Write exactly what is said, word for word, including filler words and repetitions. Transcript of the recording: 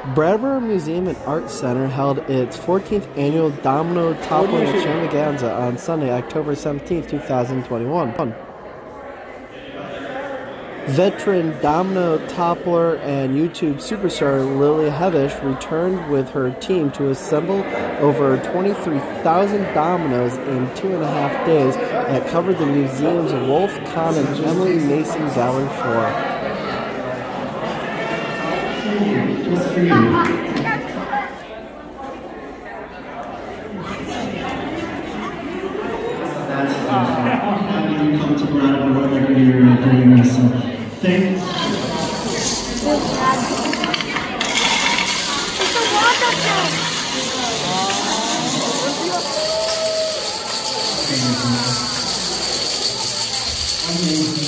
Brattleboro Museum and Art Center held its fourteenth Annual Domino Toppling Extravaganza on Sunday, October seventeenth, two thousand twenty-one. Veteran domino toppler and YouTube superstar Lily Hevesh returned with her team to assemble over twenty-three thousand dominoes in two and a half days that covered the museum's Wolf, Kahn, and Emily Mason gallery floor. Just for you. That's awesome. Having you come to Brattleboro every year and doing this. So thank you. It's a water tank. Thank you.